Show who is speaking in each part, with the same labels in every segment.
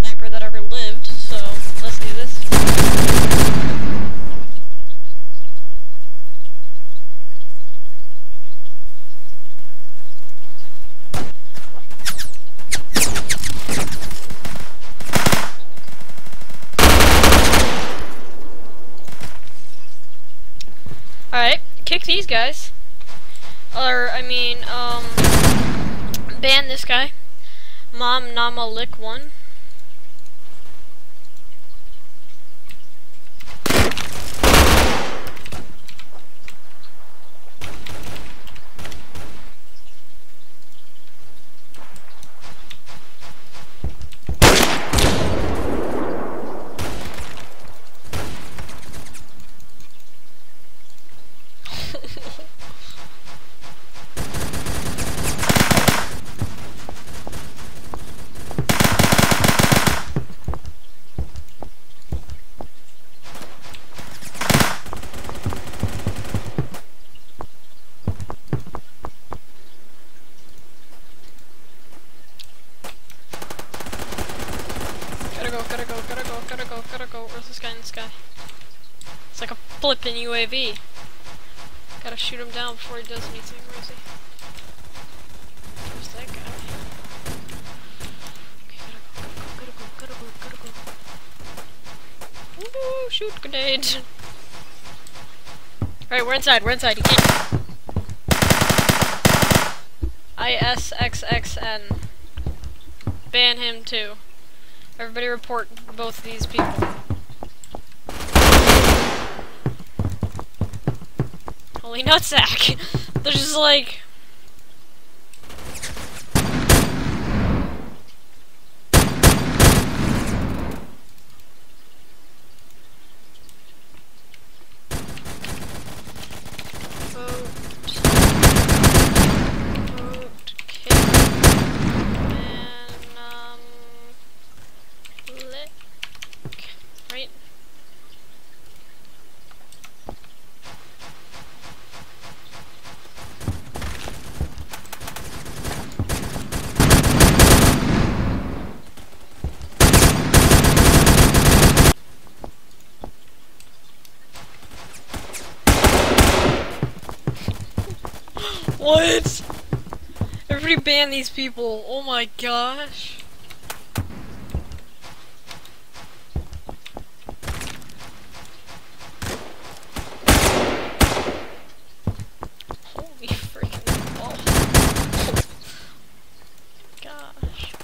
Speaker 1: sniper that ever lived, so let's do this. Alright, kick these guys. Or, I mean, ban this guy. Mom Nama Lick 1. Gotta go. Where's this guy in the sky? It's like a flippin' UAV. Gotta shoot him down before he does anything. Where is he? Where's that guy? Okay, gotta go. Woo, shoot grenade. Alright, we're inside. You can't. ISXXN. Ban him too. Everybody report both these people. Holy nutsack! They're just like... What? Everybody ban these people. Oh my gosh. Holy freaking ball. Gosh.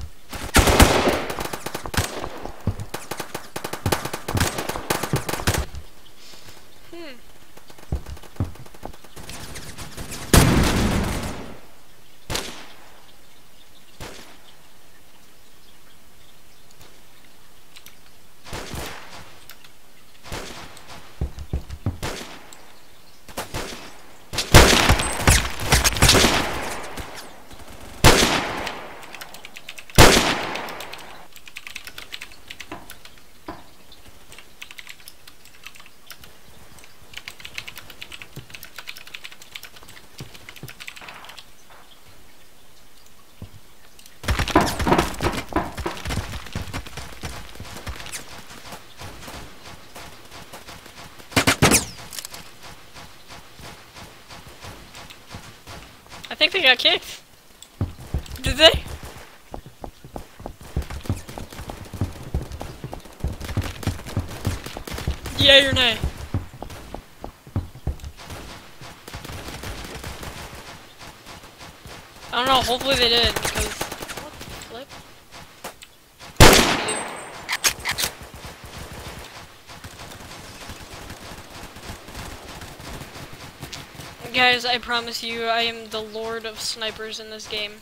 Speaker 1: I think they got kicked. Did they? Yeah, or nay? I don't know, hopefully they did, because... What the flip? Guys, I promise you, I am the lord of snipers in this game.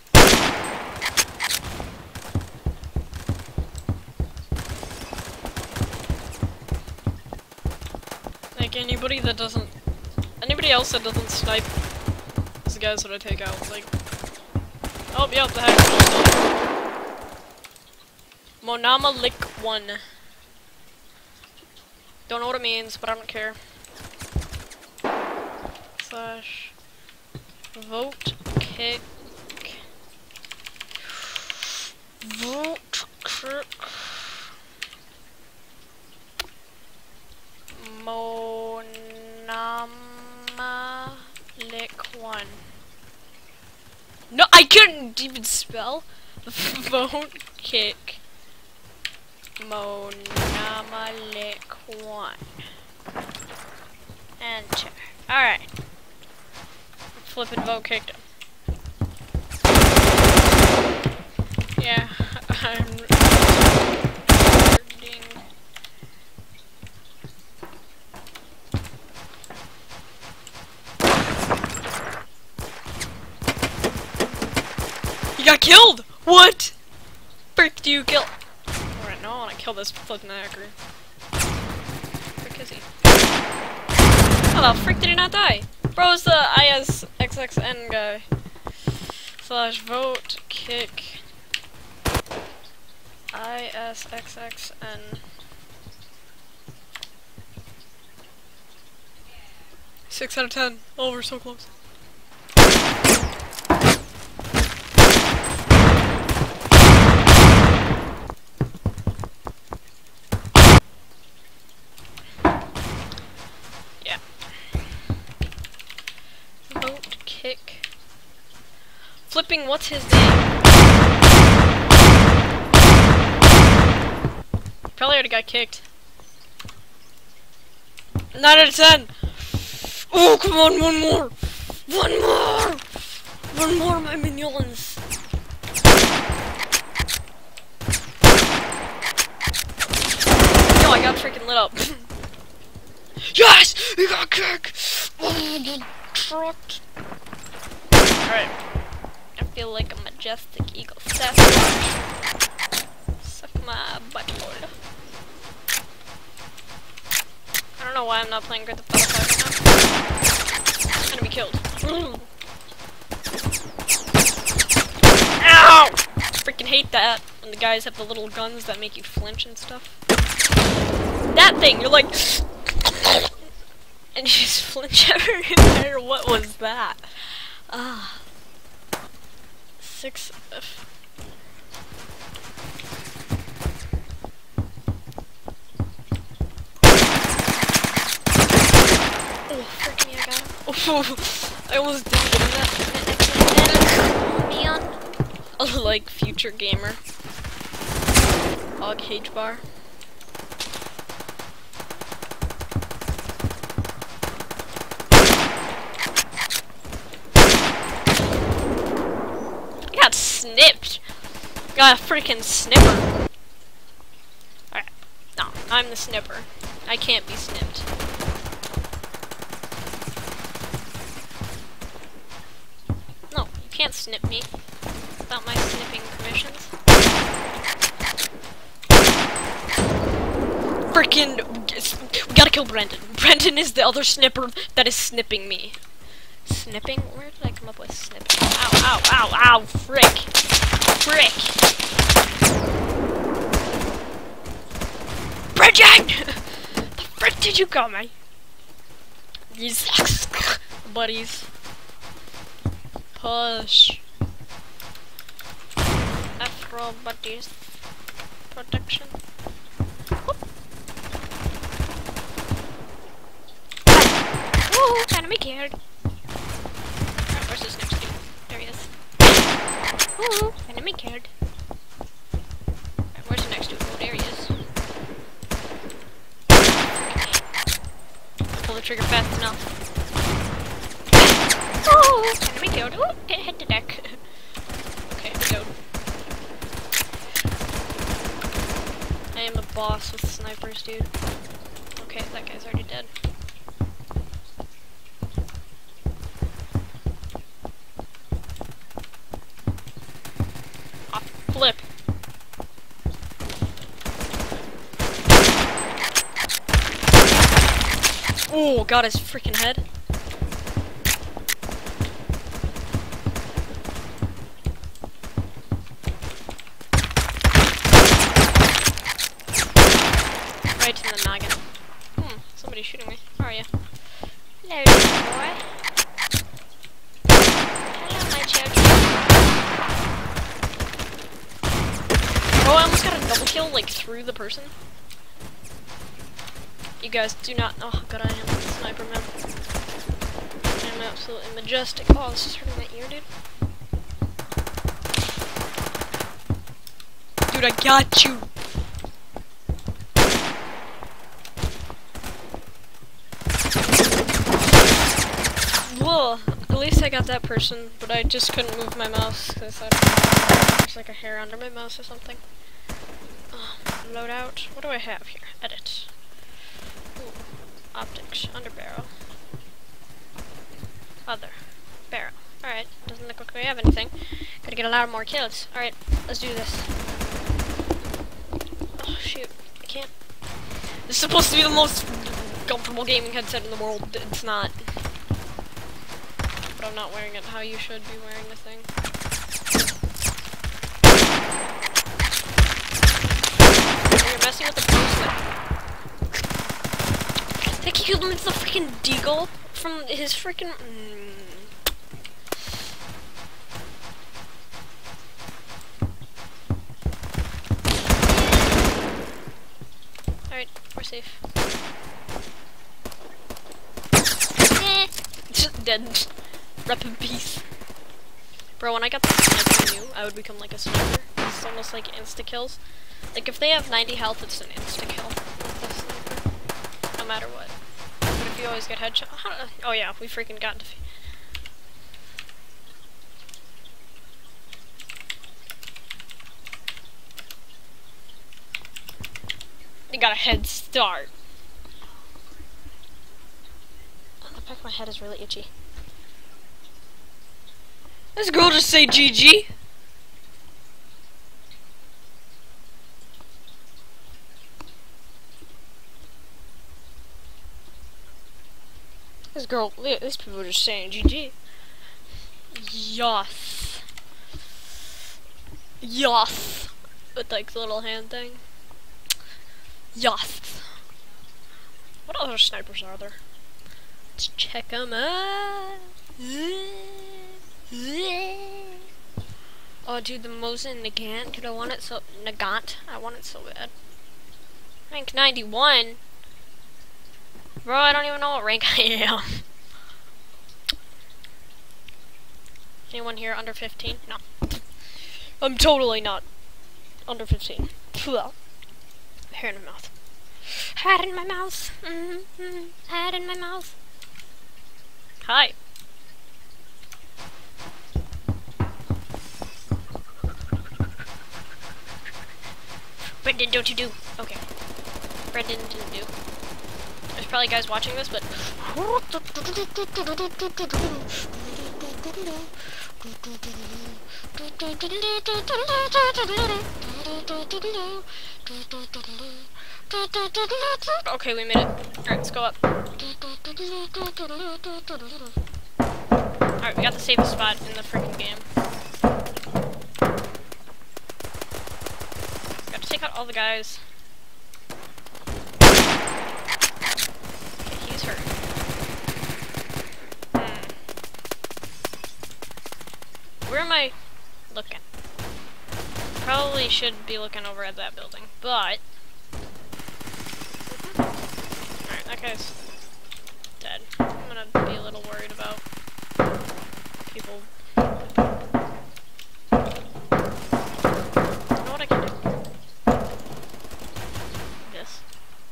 Speaker 1: Like, anybody else that doesn't snipe is the guys that I take out, like... Oh, yeah, the heck. Monama Lick 1. Don't know what it means, but I don't care. Slash vote kick. Vote kick. Monama Lick 1. No, I couldn't even spell. Phone kick. Monama Lick 1. Enter. Alright. Flippin' vote kicked him. Yeah, I'm recording. He got killed! What? Frick do you kill? Alright, no, I wanna kill this flippin' hacker. Frick is he? How the frick did he not die? Bro's the ISXXN guy. / vote kick ISXXN. 6 out of 10. Oh, we're so close. Yeah. Vote kick. Flipping, what's his name? Probably already got kicked. 9 out of 10! Oh, come on, one more! One more! One more, my minions! Yo, I got freaking lit up. Yes! He got kicked! Oh, the truck! Alright. I feel like a majestic eagle. Sasquatch. Suck my butthole. I don't know why I'm not playing Grand Theft Auto 5 right now. Enemy killed. Ow! Freaking hate that when the guys have the little guns that make you flinch and stuff. That thing, you're like, and you just flinch everywhere. What was that? Ah. 6. Oh, frick me, I got him. Oh, I almost didn't get him that. Neon. Oh, like future gamer. Hog H bar. I got snipped. Got a freaking snipper. Alright. No, I'm the snipper. I can't be snipped. No, you can't snip me without my snipping permissions. Freaking, we gotta kill Brendan. Brendan is the other snipper that is snipping me. Snipping? Where did I come up with snipping? Ow, ow, ow, ow, frick. Frick. Brendan! The frick did you call me? These buddies. Push. Afro buddies. Protection. Whoop. Ooh, enemy killed. Where's this next dude? There he is. Ooh, enemy killed. Right, where's the next dude? Oh, there he is. Pull the trigger fast enough. Ooh, enemy killed. Ooh, hit the deck. Okay, here we go. I am a boss with snipers, dude. Okay, that guy's already dead. Ah, flip. Ooh, got his freaking head. Right in the noggin. Somebody's shooting me. Where are you? Hello, little boy. Hello, my children. Oh, I almost got a double kill, like, through the person. You guys do not know how good I am with the sniper, man. I'm absolutely majestic. Oh, this is hurting my ear, dude. Dude, I got you! Whoa! At least I got that person, but I just couldn't move my mouse because I don't know, there's like a hair under my mouse or something. Load out. What do I have here? Edit. Ooh. Optics. Under barrel. Other. Barrel. Alright. Doesn't look like we have anything. Gotta get a lot more kills. Alright. Let's do this. Oh, shoot. I can't. This is supposed to be the most comfortable gaming headset in the world. It's not. But I'm not wearing it how you should be wearing the thing. You're messing with the bracelet. I think he killed him with the freaking deagle from his freaking. Alright, we're safe. Just dead. Rep in peace. Bro, when I got the sniper, I knew I would become like a sniper. It's almost like insta-kills. Like, if they have 90 health, it's an insta-kill with the sniper. No matter what. But if you always get headshot... Oh yeah, we freaking got defeat. You got a head start. The back of my head is really itchy. This girl just say GG. This girl, these people are just saying GG. Yes. Yes. With like the little hand thing. Yes. What other snipers are there? Let's check them out. Oh, dude, the Mosin Nagant. Dude, I want it so... Nagant. I want it so bad. Rank 91? Bro, I don't even know what rank I am. Anyone here under 15? No. I'm totally not under 15. Hair in my mouth. Hat in my mouth. Hat in my mouth. Hi. Brendan, don't you do. Okay. Brendan didn't do. There's probably guys watching this, but... Okay, we made it. Alright, let's go up. Alright, we got the safest spot in the freaking game. Got to take out all the guys. Okay, he's hurt. Where am I looking? Probably should be looking over at that building, but... Alright, that guy's dead. I'm gonna be a little worried about people. You know what I can do? This.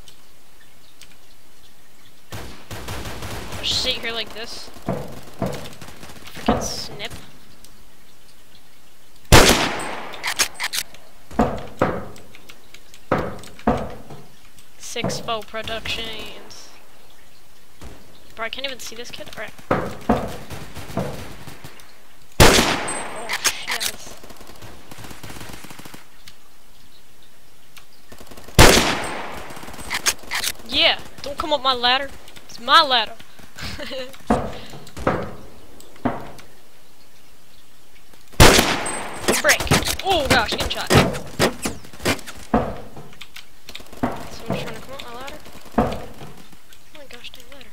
Speaker 1: I'll just sit here like this. Freaking snip. Sixfo Productions. Bro, I can't even see this kid. Alright. Oh, shit. Yeah, don't come up my ladder. It's my ladder. Break. Oh gosh, getting shot. Someone's trying to come up my ladder. Oh my gosh, dang ladder.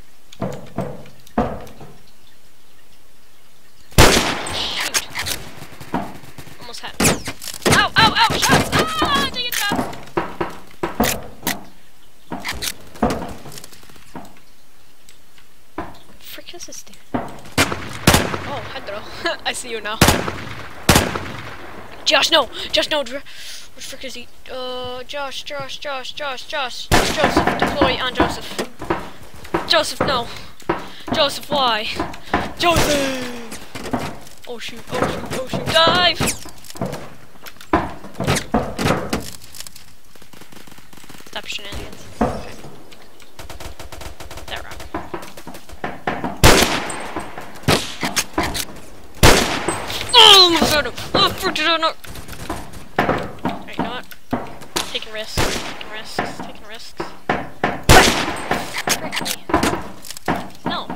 Speaker 1: Shoot. Almost had me. Ow, ow, ow, shots! Ah, taking shots! is this thing? Oh, Hydro. I see you now. Josh, no! Josh, no! Where the frick is he? Josh, Joseph, deploy on Joseph. Joseph, no! Joseph, why? Joseph! Oh shoot, oh shoot, oh shoot, dive! Stop shenanigans. Okay. That rock. Oh my god! Oh, frick, no! Alright, you know what? Taking risks, taking risks, taking risks. Frick me. No.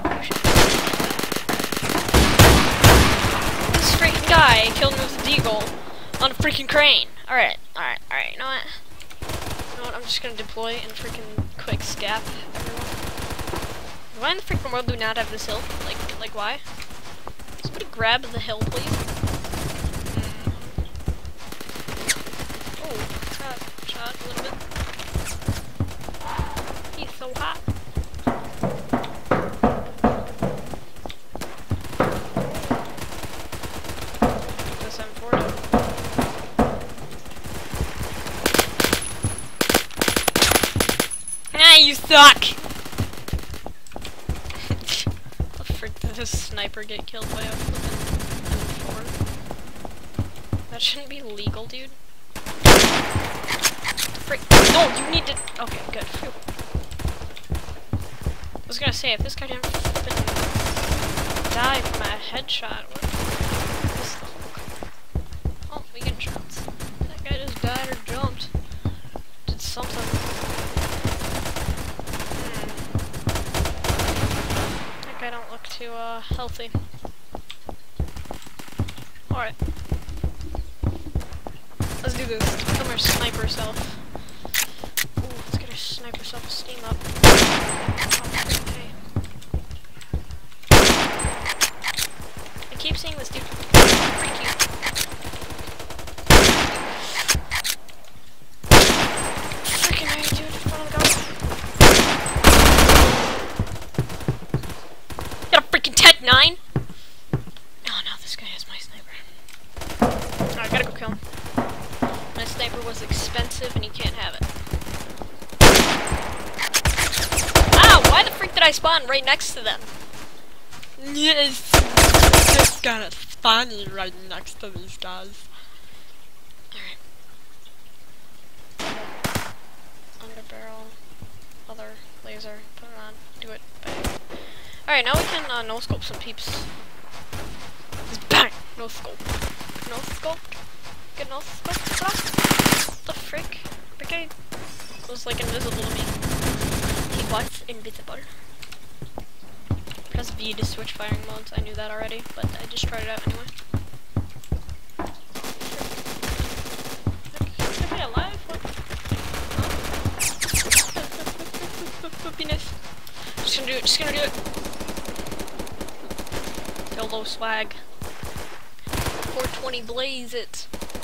Speaker 1: This freaking guy killed me with a deagle on a freaking crane. Alright, alright, alright, you know what? You know what, I'm just gonna deploy and freaking quick scap everyone. Why in the freaking world do we not have this hill? Like why? Somebody grab the hill, please. Oh, shot a little bit. He's so hot. You suck! How the frick did this sniper get killed by a flippin' M4? That shouldn't be legal, dude. Frick. No, you need to. Okay, good. Phew. I was gonna say, if this guy didn't flippin' die from a headshot, what is the Hulk? Oh, we get shots. That guy just died or jumped. Did something. I don't look too healthy. Alright. Let's do this. Come here, sniper self. Ooh, let's get our sniper self-esteem up. Okay. I keep seeing this dude. Pretty cute. Freaking are you doing in front of the guy? Tech 9? Oh no, this guy has my sniper. I gotta go kill him. My sniper was expensive and he can't have it. Ow! Why the freak did I spawn right next to them? Yes! It's kinda funny right next to these guys. Alright. Underbarrel. Other laser. Put it on. Do it. Bang. Alright, now we can no-scope some peeps. Just bang! No-scope. No-scope. Get no-scope. What the frick? Brigade was like invisible to me. He was invisible. Press V to switch firing modes. I knew that already, but I just tried it out anyway. Is he alive? What? Huh? Penis. Just gonna do it. Just gonna do it. Low swag. 420 blaze it.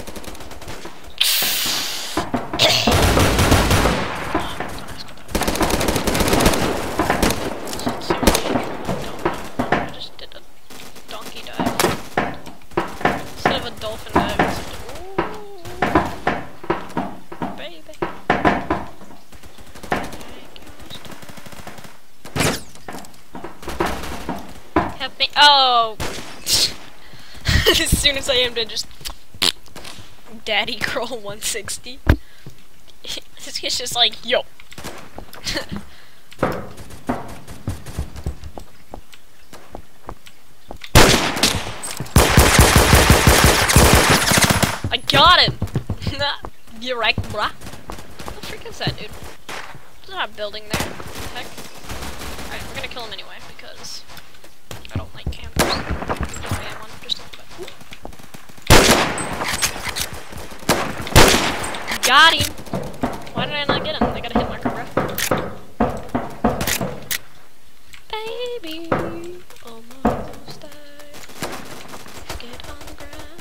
Speaker 1: I just did a donkey dive. Instead of a dolphin dive, it's ooh, baby. Help me. Oh! As soon as I aimed it, just Daddy Girl 160. This kid's just like, yo. I got him! You're right, bruh. What the frick is that, dude? There's not a building there. What the heck? Alright, we're gonna kill him anyway, because I don't like campers. I am one, just a little bit. Got him! Why did I not get him? I got a hit marker, bruh. Baby, almost died. Get on the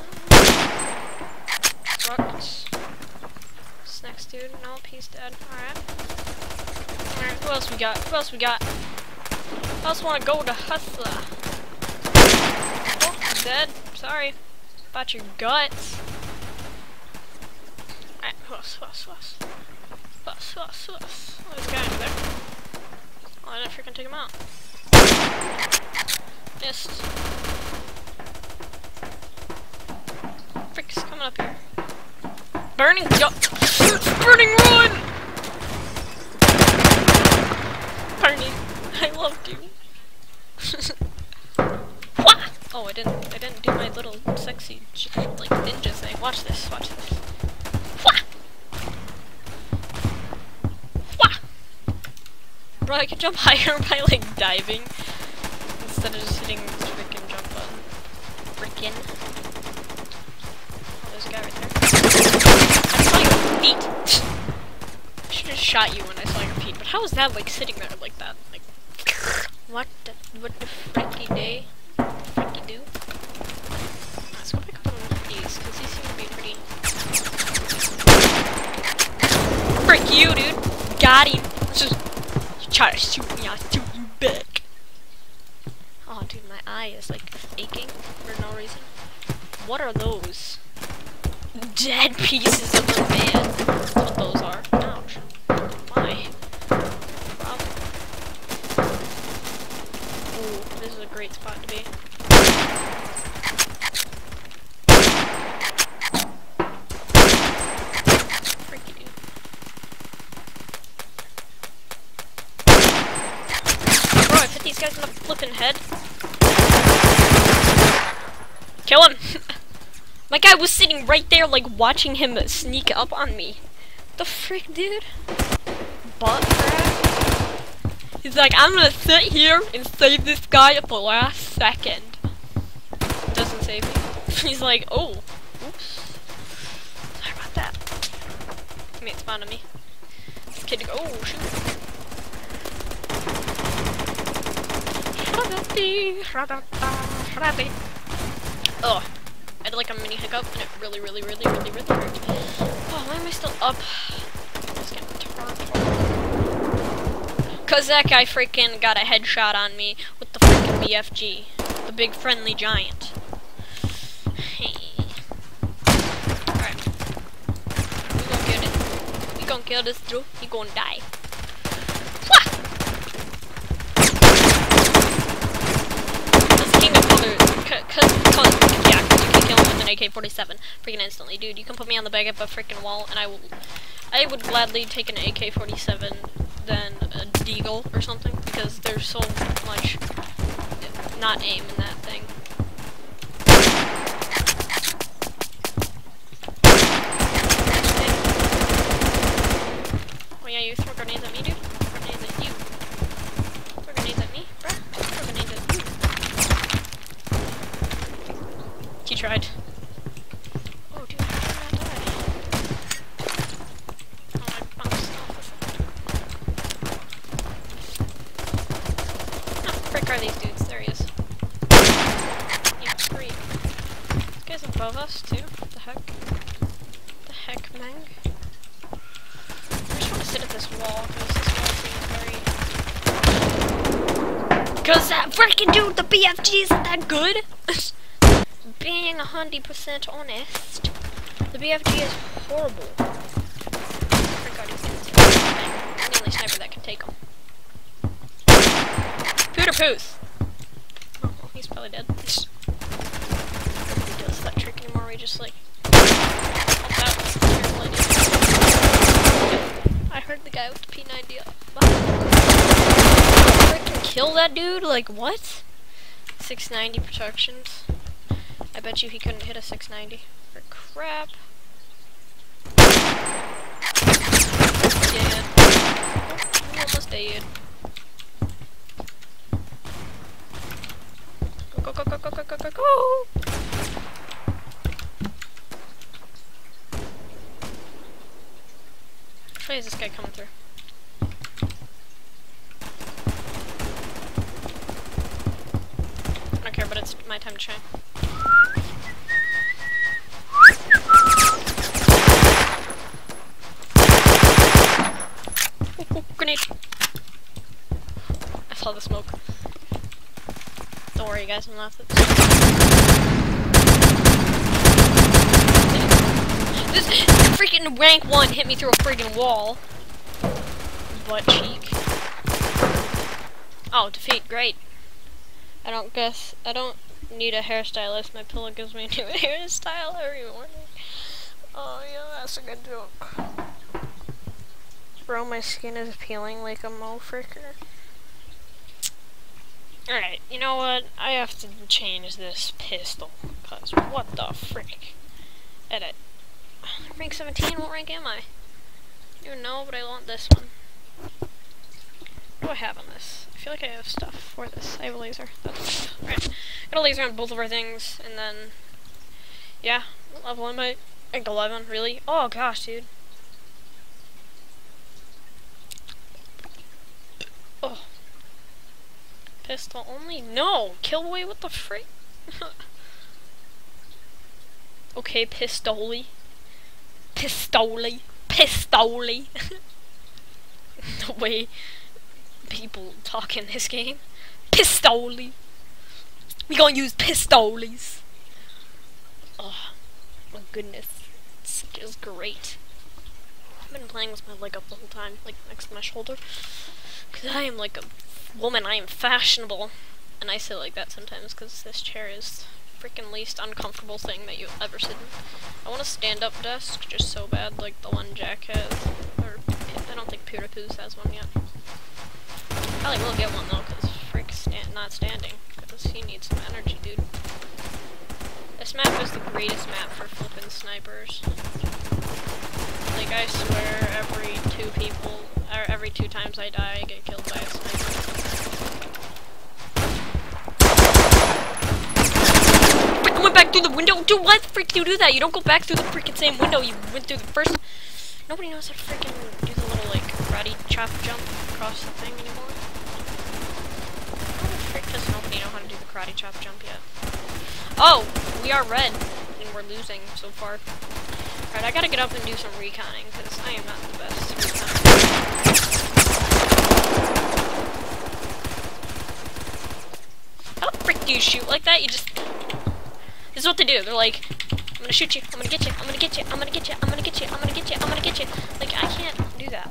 Speaker 1: ground. Rocks. This next dude, nope, he's dead. Alright. Alright, who else we got? Who else we got? I just wanna go to Hustler. Oh, I'm dead. Sorry. About your guts. Alright, huss. Oh, there's a guy over there. Oh, I didn't freaking take him out. Missed. Frick's coming up here. Burning, yo! Burning run! Burning, I loved you. What? Oh, I didn't do my little sexy, like, ninja thing. Watch this. What? What? Bro, I can jump higher by, like, diving instead of just hitting this freaking jump button. Frickin'. Oh, there's a guy right there. I saw your feet. I should have shot you when I saw your feet, but how is that, like, sitting there like that? Like, what the fricky day? Fricky do? Let's go pick up one of these, because these seem to be pretty... Frick you, dude! Got him! You try to shoot me, I'll shoot you back! Oh, dude, my eye is, like, aching for no reason. What are those? Dead pieces of the man. That's what those are. Ouch. Why? Problem. Ooh, this is a great spot to be. Freaky dude. Bro, I hit these guys in the flippin' head. Kill him! My guy was sitting right there, like, watching him sneak up on me. The frick, dude? Butt crack? He's like, I'm gonna sit here and save this guy at the last second. Doesn't save me. He's like, oh, oops. Sorry about that. He made fun of me. This kid, oh, shoot. Oh. I had like a mini hiccup and it really hurt. Oh, why am I still up? This game retarded. Cause that guy freaking got a headshot on me with the freaking BFG. The big friendly giant. Hey. Alright. We gonna kill this. We gonna kill this dude. He gonna die. This King of Color. Yeah. Kill him with an AK-47 freaking instantly, dude. You can put me on the back of a freaking wall, and I would gladly take an AK-47 than a deagle or something, because there's so much not aim in that thing. Oh yeah, you throw grenades at me, dude. Throw grenades at you. Throw grenades at me, bruh. Throw grenades at you. He tried. Oh, dude, how did I not die? Oh, I bounced off the Oh, frick are these dudes? There he is. Yeah, great. This guy's above us, too. What the heck? The heck, Meng? I just want to sit at this wall, because this wall seems very... Cause that freaking dude, the BFG isn't that good! Being 100% honest, the BFG is horrible. Frick, I just I'm the only sniper that can take him. Pooter Poos! Oh, well, he's probably dead. Nobody does that trick anymore, we just like... Oh, that was a terrible idea. I heard the guy with the P90 up. Freaking kill that dude? Like, what? 690 protections. I bet you he couldn't hit a 690. For crap. Dead. He almost dead. Go. Which way is this guy coming through? I don't care, but it's my time to shine. Grenade! I saw the smoke. Don't worry, guys, I'm not. This freaking rank 1 hit me through a freaking wall. Butt cheek. Oh, defeat, great. I don't need a hairstylist. My pillow gives me a new hairstyle every morning. Oh yeah, that's a good joke. Bro, my skin is peeling like a mofricker. Alright, you know what? I have to change this pistol. Cause what the frick? Edit. Rank 17, what rank am I? I don't even know, but I want this one. What do I have on this? I feel like I have stuff for this. I have a laser. That's right. Got a laser on both of our things, and then yeah, what level am I? Rank 11, really? Oh gosh, dude. Oh. Pistol only? No! Killboy, what the frick? Okay, pistoli. Pistoli. Pistoli. The way people talk in this game. Pistoli. We gonna use pistoles. Oh, my goodness. It's just great. I've been playing with my leg up the whole time, like next to my shoulder. Because I am like a woman, I am fashionable. And I say like that sometimes because this chair is freaking least uncomfortable thing that you'll ever sit in. I want a stand-up desk just so bad, like the one Jack has. Or, I don't think Pewterpoos has one yet. Probably will get one though, because frick not standing. Because he needs some energy, dude. This map is the greatest map for flippin' snipers. Like, I swear, every two times I die, I get killed by a sniper. Frick, I went back through the window! Dude, why the frick do you do that? You don't go back through the freaking same window you went through the first. Nobody knows how to freaking do the little, like, karate chop jump across the thing anymore. How the frick does nobody know how to do the karate chop jump yet? Oh! We are red, and we're losing so far. Alright, I gotta get up and do some reconning, because I am not the best at reconning. How the frick do you shoot like that? You just... This is what they do. They're like, I'm gonna shoot you, I'm gonna get you, I'm gonna get you, I'm gonna get you, I'm gonna get you, I'm gonna get you, I'm gonna get you. Like, I can't do that.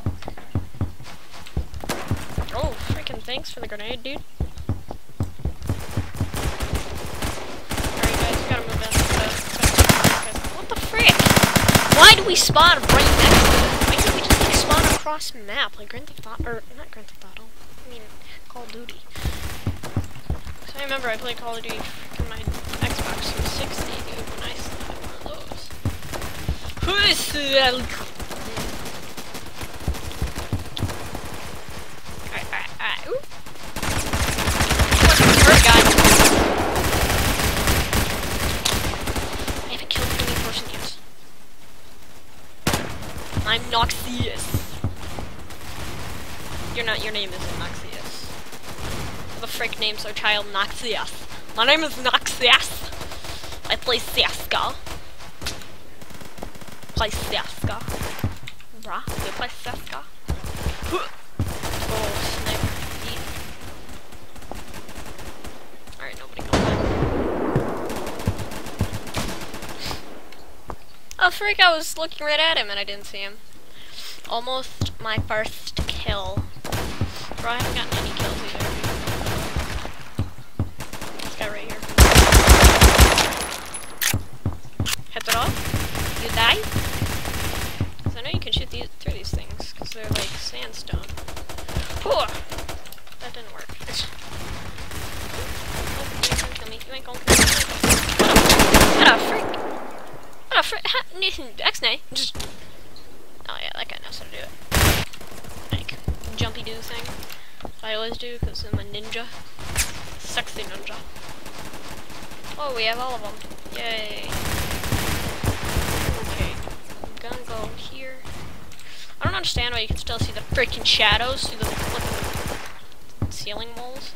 Speaker 1: Oh, freaking thanks for the grenade, dude. Alright guys, we gotta move in. What the frick? Why do we spawn right next to it? Why can't we just like spawn across map? Like Grand Theft Auto, or not Grand Theft Auto, I mean Call of Duty. So I remember I played Call of Duty on my Xbox 360, dude, when I still had one of those. Alright. Ooh. First guy. I haven't killed any person yet. I'm Noxious. Your name isn't Noxious. The frick names our child Noxious. My name is Noxious. I play CSGO. Play CSGO. Bruh, you play CSGO? Oh, sniper. Eat. Alright, nobody go back. Oh, frick, I was looking right at him and I didn't see him. Almost my first kill. Bro, I haven't gotten any kills either. This guy right here. Hit it off? You die? Because I know you can shoot through these things, because they're like sandstone. Whew. That didn't work. Oh, you ain't gonna kill me. You ain't gonna kill me. What a frick? What a frick? X-nay. Just... Oh yeah, that guy knows how to do it. Like, jumpy do thing. I always do, because I'm a ninja. Sexy ninja. Oh, we have all of them. Yay. Okay. I'm gonna go here. I don't understand why you can still see the freaking shadows through the flipping ceiling walls.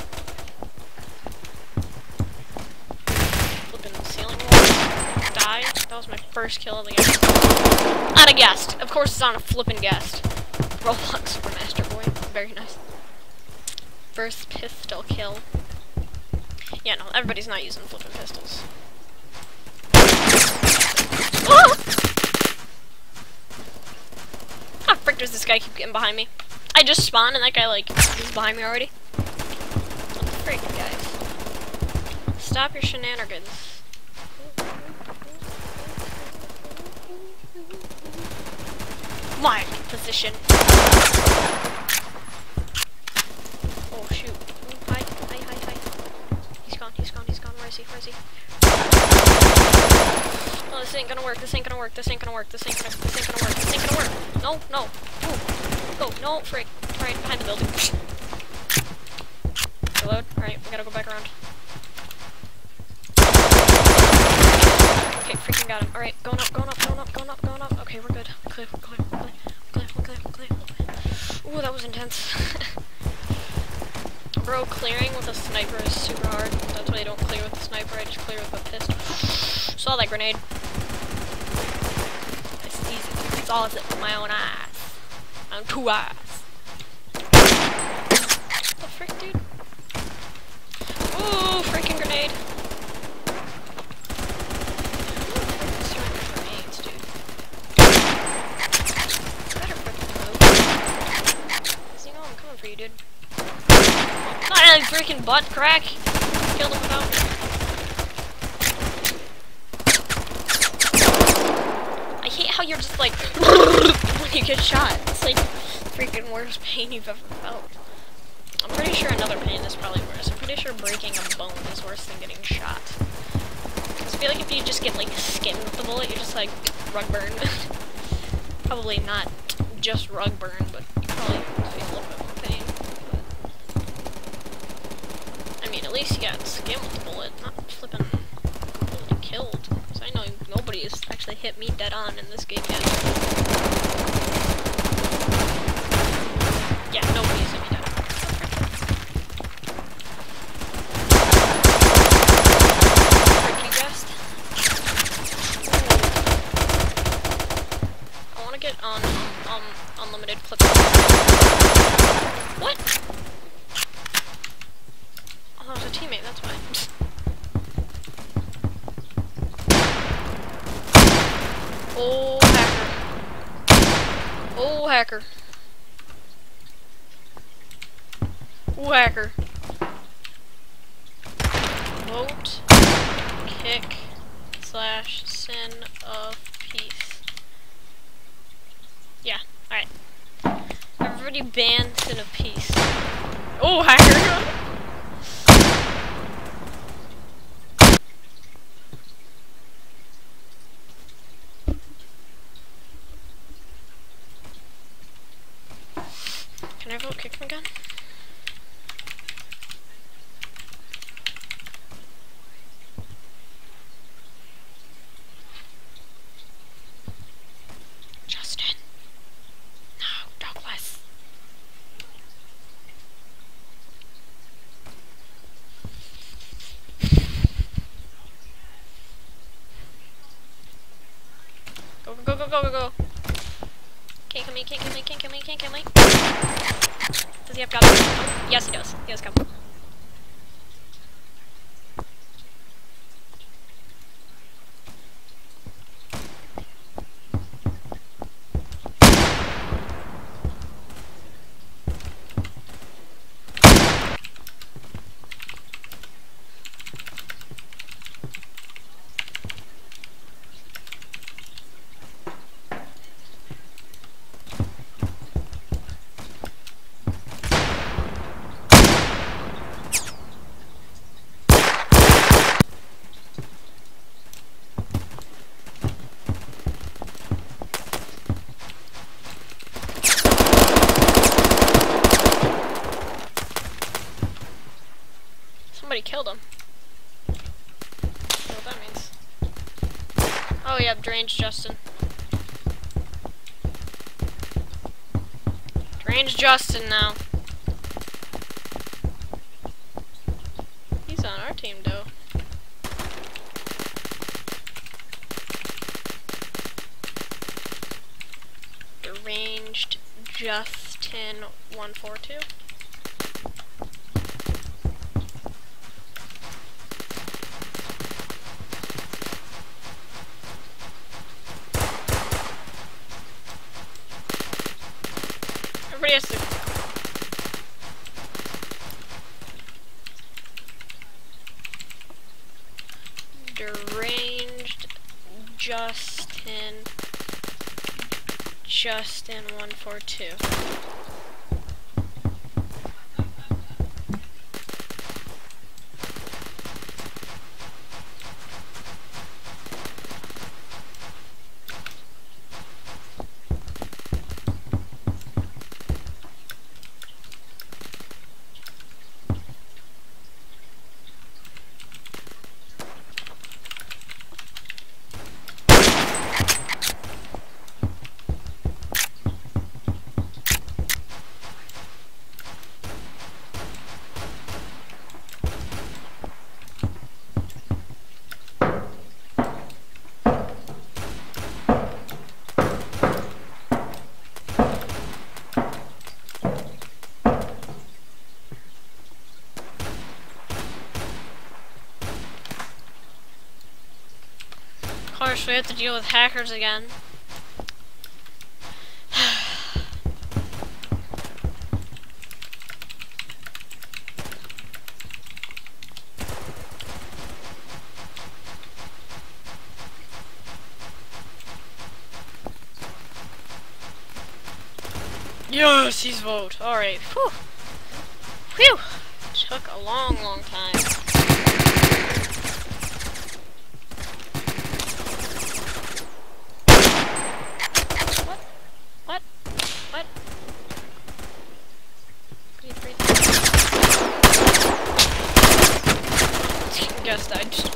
Speaker 1: Flipping ceiling walls. Die. That was my first kill of the game. On a guest. Of course it's on a flippin' guest. Roblox Super Master Boy. Very nice. First pistol kill. Yeah, no, everybody's not using flipping pistols. Oh! Ah, frick, does this guy keep getting behind me? I just spawned and that guy, like, is behind me already. What the frick, guys? Stop your shenanigans. My position. Oh, shoot. Hi. He's gone. Where is he? Oh, this ain't gonna work. No. Go. No, frick. Right, behind the building. Reload. Alright, we gotta go back around. Okay, freaking got him. Alright, going up. Okay, we're good. Clear. Ooh, that was intense. Bro, clearing with a sniper is super hard. That's why I don't clear with the sniper, I just clear with a pistol. Saw that grenade. It's easy. I saw it with my own eyes. My own 2 eyes. What the frick, dude? Ooh, freaking grenade. Grenades, dude. Better freaking move. Cause you know I'm coming for you, dude. Ah, freaking butt crack! Killed him without me. I hate how you're just like when you get shot. It's like freaking worst pain you've ever felt. I'm pretty sure another pain is probably worse. I'm pretty sure breaking a bone is worse than getting shot. Cause I feel like if you just get like skinned with the bullet, you're just like rug burn. Probably not just rug burn, but you probably feel a little bit more pain. I mean, at least you got skinned with the bullet, not flipping completely killed. Cause I know nobody has actually hit me dead on in this game yet. Yeah, nobody's hit me dead on. Freaky guest. I wanna get on unlimited clip. What? Oh, that was a teammate, that's why. Oh, hacker. Oh, hacker. Oh, hacker. Vote, kick, / sin of peace. Yeah, alright. Everybody ban sin of peace. Oh, hacker! Can I vote kick him again? Justin. No, Douglas. Go. Can't kill me. Does he have guns? Oh, yes, he does. He has guns. Somebody killed him. I don't know what that means. Oh, yeah, deranged Justin. Deranged Justin now. He's on our team, though. Deranged Justin 142. Justin142. Of course, we have to deal with hackers again. Yes, he's vote. Alright. Whew. Whew. Took a long, long time. What? What? Breathe. Guess I just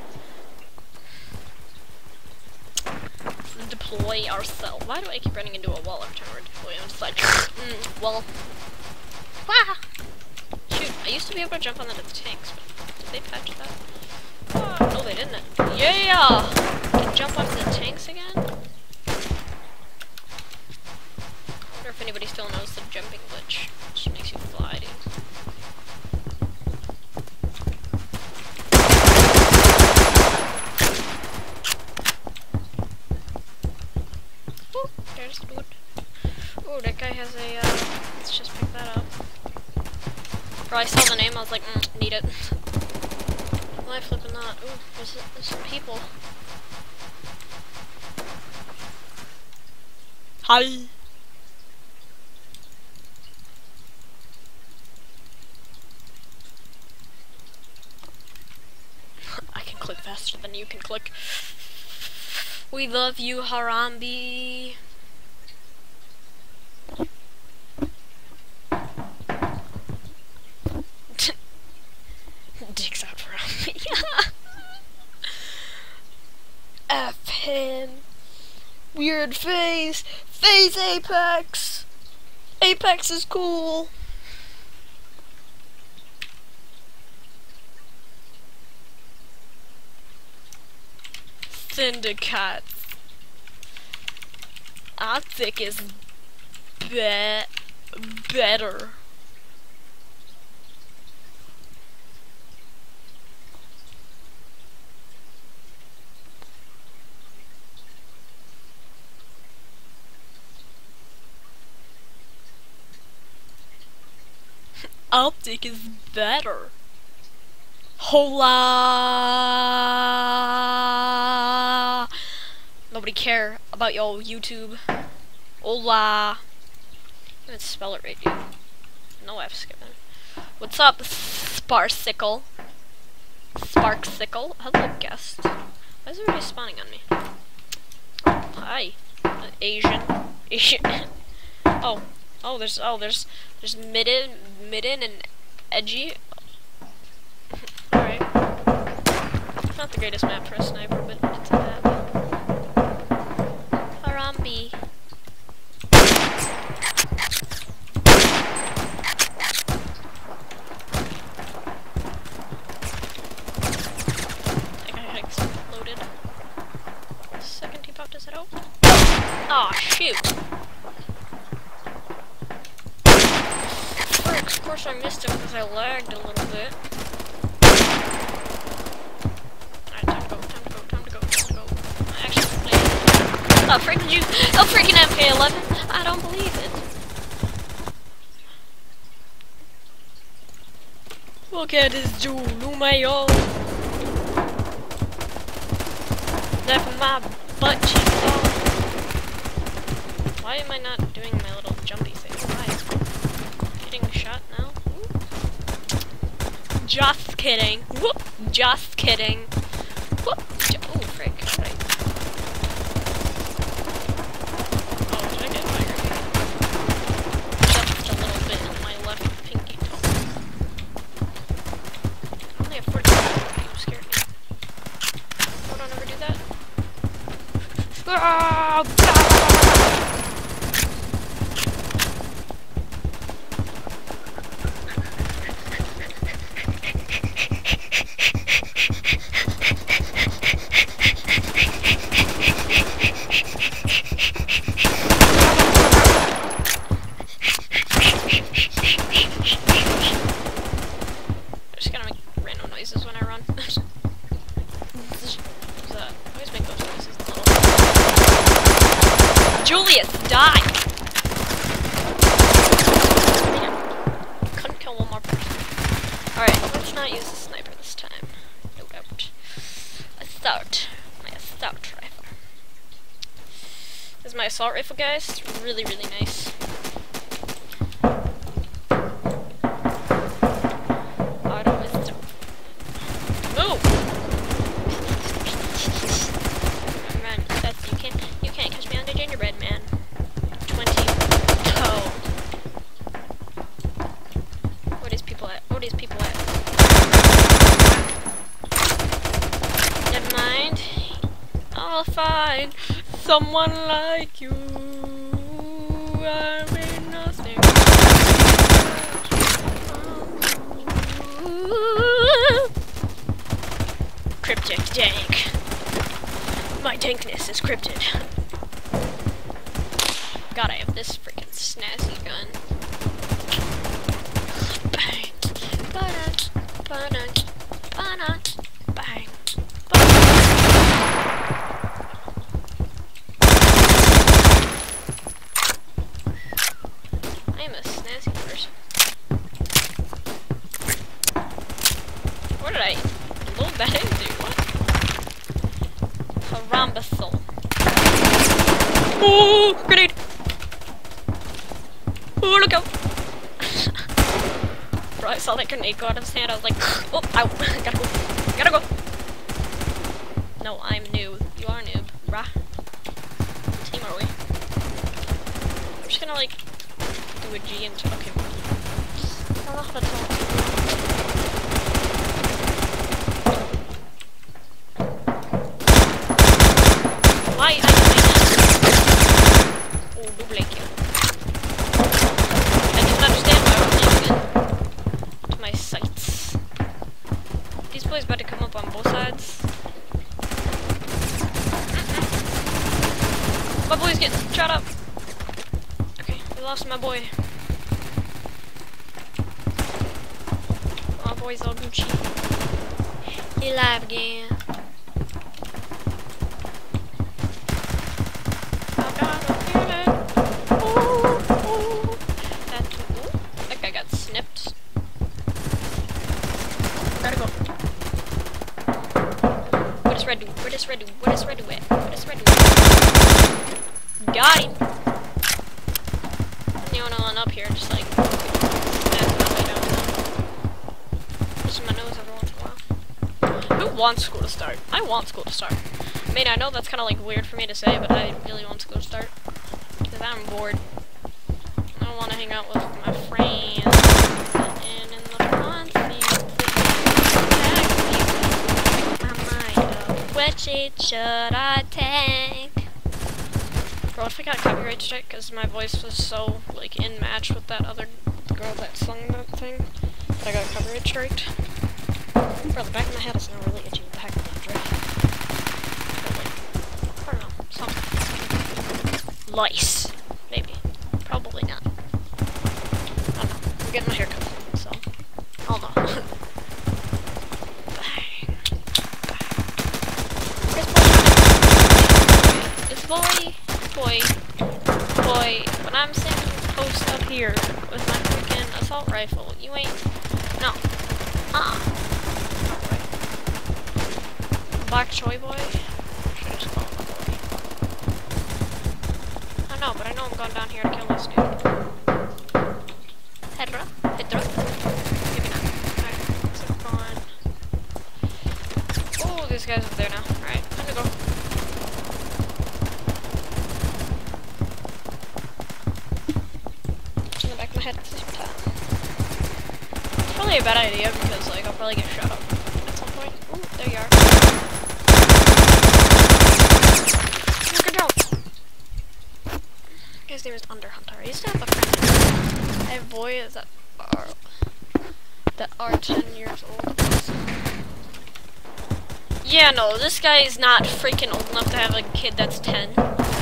Speaker 1: deploy ourselves. Why do I keep running into a wall every time we're deploying? I'm just like, well. Wah! Shoot, I used to be able to jump on the tanks, but did they patch that? No, they didn't. Yeah! Can jump onto the tanks again? I wonder if anybody still knows the jumping glitch. It just makes you fly, dude. Ooh, there's the wood. Ooh, that guy has a, let's just pick that up. Bro, I saw the name, I was like, need it. Why flipping that? Ooh, there's some people. Hi! I can click faster than you can click. We love you, Harambe. Dicks out for me. F him. Weird face. Face Apex. Apex is cool. Syndicate. I think is better. Optic is better. Hola. Nobody care about your YouTube. Hola. Let's spell it right, dude. No F skipping. What's up, Sparsicle? Sparksicle? Hello, guest. Why is everybody spawning on me? Hi, Asian. There's midden and edgy. Alright. Not the greatest map for a sniper, but it's a map. Harambe. I got exploded. Second he popped his head out. Aw, shoot. Of course I missed him because I lagged a little bit. Alright, time to go. I actually played. Oh, freaking MK11? I don't believe it. Look at this dude, Lumayo. that for my butt cheeks off? Why am I not doing my little jumpy thing? Why? Getting shot now? Ooh. Just kidding. Whoop. Just kidding. Whoop. Oh, frick. Right. Oh, did I get fired? Just a little bit in my left pinky toe. I only have 40. You scared me. Oh, don't ever do that. Ah! Julius, die! Man, couldn't kill one more person. Alright, let's not use the sniper this time. No doubt. Assault. My assault rifle. This is my assault rifle, guys. It's really, really nice. Auto wisdom. Move! Run, that's you can't catch me on the gingerbread man. 20 toe. Where these people at? Where these people at? Never mind. I'll find someone like you. I mean nothing. Cryptic dank. My dankness is cryptid. God, I have this freaking snazzy gun. Bang. Ba-da, ba-da, ba-da, bang. I am a snazzy person. What did I load that into? What? Harambasol. Oh, grenade! Oh, look out! Bro, I saw that grenade go out of his hand. I was like, oh, ow! Gotta go! Gotta go! No, I'm noob. You are noob, brah. What team are we? I'm just gonna like do a G and okay. I don't know how to talk. Why? Oh, double kill. I didn't understand why I was leaving it to my sights. These boys about to come up on both sides. My boy's getting shot up. Okay, we lost my boy. My boy's all Gucci. He alive again. That guy got snipped. Gotta go. What does red do? What does red do? What does red do? What does red do? Got him! You wanna run up here, just like that's my way down. Pushing my nose every once in a while. Who wants school to start? I want school to start. I mean, I know that's kind of like weird for me to say, but I really want school to start. Because I'm bored. I don't want to hang out with my friends. And in the front seat, my mind up. Which seat should I take? Bro, if I got a copyright strike because my voice was so, like, in match with that other girl that sung that thing, that I got copyright striked. Bro, the back of my head is now really itchy. What the heck did I drift? I don't know. Something. Lice. Maybe. Probably not. I don't know. I'm getting my hair cut, so I'll know. Bang. Bang. This boy. When I'm sitting post up here with my freaking assault rifle, you ain't. No. Black Choi boy. Should I'm going down here to kill this dude. Hydra. Hydra. Maybe not. Alright, let's keep going. Oh, this guy's up there now. Alright, time to go. In the back of my head at the same time. It's probably a bad idea because, like, I'll probably get shot up at some point. Ooh, there you are. Good job. His name is Underhunter. I used to have a friend. I have boys that are 10 years old. Yeah, no, this guy is not freaking old enough to have a kid that's 10.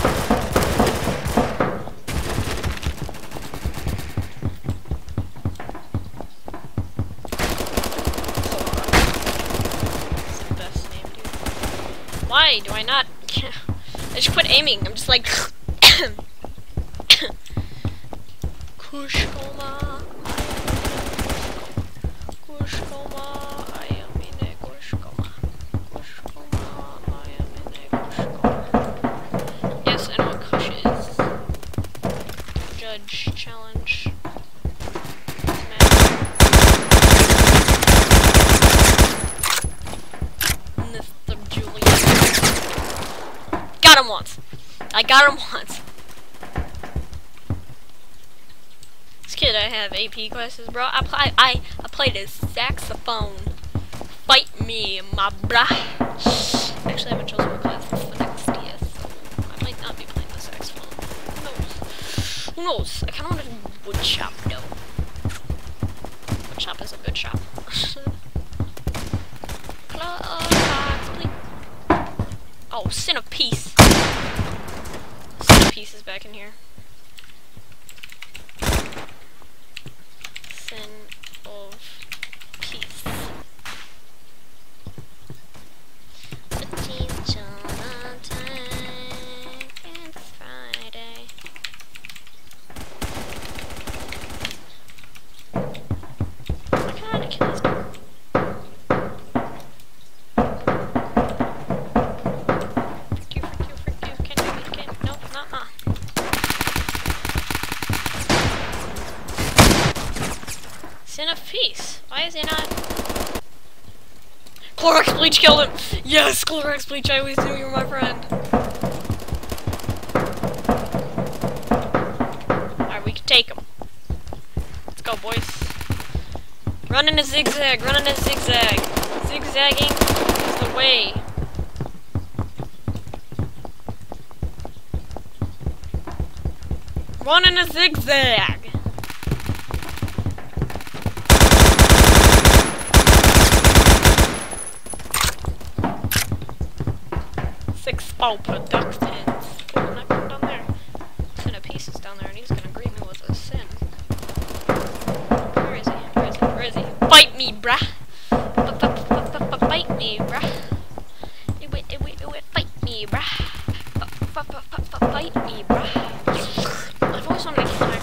Speaker 1: That's the best name, dude. Why do I not? I just quit aiming. I'm just like. Kushkoma. Kushkoma. I am in a Kushkoma. Kushkoma. I am in a Kushkoma. Yes, I know what Kush is. Judge challenge. Mr. Julian. Got him once. I got him once. Kid, I have AP classes, bro. I played a saxophone. Fight me, my brah. Actually, I haven't chosen my classes for next year, so I might not be playing the saxophone. Who knows? Who knows? I kind of want to do wood shop, though. Wood shop is a good shop. Oh, Sin of Peace. Sin of Peace is back in here. Sin of Peace. It's Friday. I kinda wanna kill this dude. Frick you, can't, nope, nuh-uh. Sin of Peace. Why is he not? Clorox Bleach killed him! Yes, Clorox Bleach, I always knew you were my friend. Alright, we can take him. Let's go, boys. Run in a zigzag, run in a zigzag. Zigzagging is the way. Run in a zigzag! Expo Productions. Oh, I'm not going down there. Sin of Peace is down there, and he's gonna greet me with a sin. Where is he? Where is he? Where is he? Bite me, bruh! Bite me, bruh! Bite me, bruh! Bite me, bruh! I've always wanted to kill him.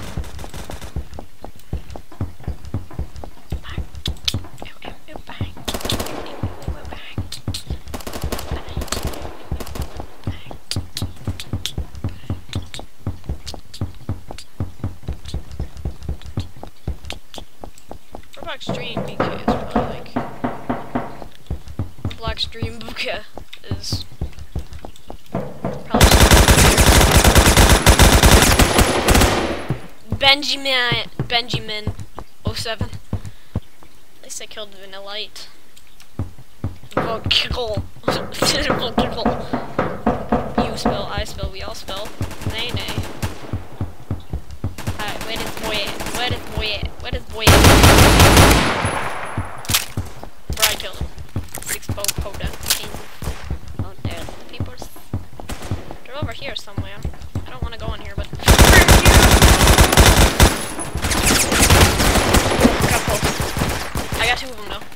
Speaker 1: Blackstream BK is probably like Blackstream BK is probably Benjamin 07. At least I killed Vanillite. Vokickle. You spell, I spell, we all spell. Nay. Alright, where is boy at? Where is boy at? Where is boy at? Bro, I killed him. 6-bow Poda. Oh, there's the peepers. They're over here somewhere. I don't want to go in here, but... I got 2 of them now.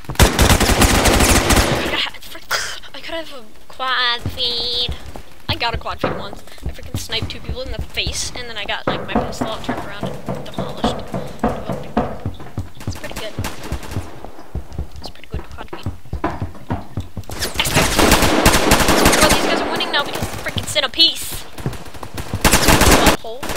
Speaker 1: I could have a quad feed. I got a quad feed once. I freaking sniped 2 people in the face, and then I got like my pistol out, turned around, and demolished. It's pretty good. It's pretty good quad feed. Bro, these guys are winning now because of freaking Sin of Peace. Hole.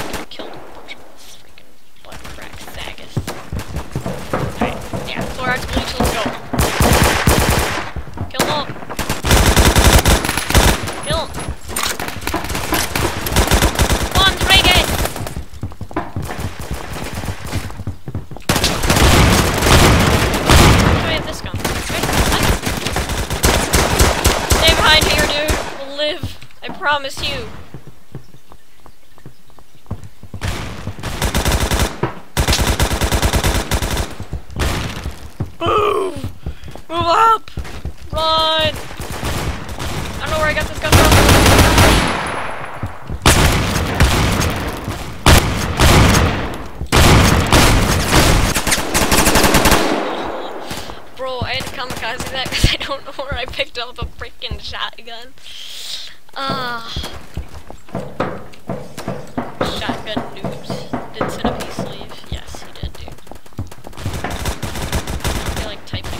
Speaker 1: promise you. Move! Move up! Run! I don't know where I got this gun from. Bro, I had to kamikaze that because I don't know where I picked up a freaking shotgun. Shotgun noobs. Did Centipede leave? Yes, he did, dude. I feel like typing.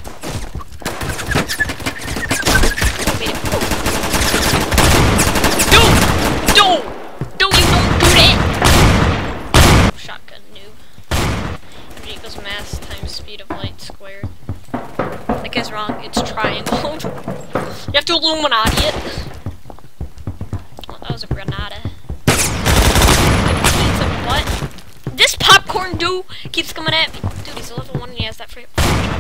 Speaker 1: Don't do that! Shotgun noob. Equals mass times speed of light squared. That guy's wrong. It's triangle. You have to Illuminati it. Oh, that was a granada. What? This popcorn dude keeps coming at me. Dude, he's a level 1 and he has that free.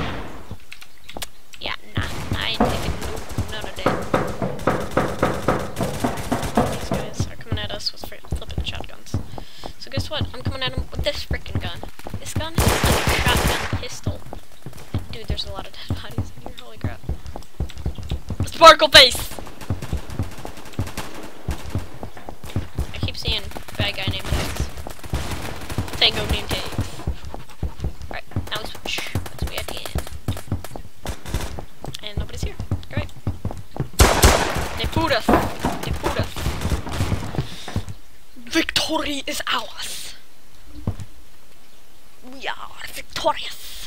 Speaker 1: Yeah, nah. I ain't taking none of that. These guys are coming at us with flipping shotguns. So guess what? I'm coming at him with this freaking gun. This gun is like a shotgun pistol. Dude, there's a lot of dead bodies in here. Holy crap. Sparkle face! I keep seeing bad guy named Tags. Tango named Tags. Alright, now we switch. That's way at the end. And nobody's here. Great. They fooled us. They fooled us. Victory is ours. We are victorious.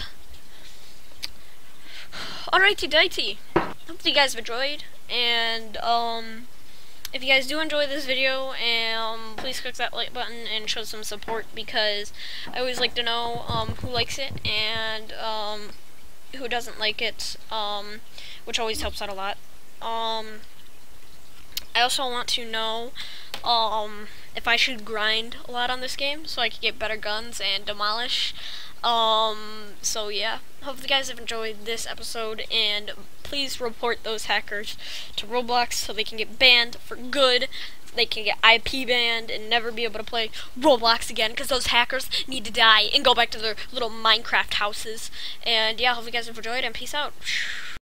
Speaker 1: Alrighty ditey. Hopefully you guys have enjoyed, and if you guys do enjoy this video, please click that like button and show some support, because I always like to know who likes it and who doesn't like it, which always helps out a lot. I also want to know if I should grind a lot on this game so I can get better guns and demolish. So yeah, hope you guys have enjoyed this episode, and please report those hackers to Roblox so they can get banned for good. They can get IP banned and never be able to play Roblox again, because those hackers need to die and go back to their little Minecraft houses. And yeah, hope you guys have enjoyed, and peace out.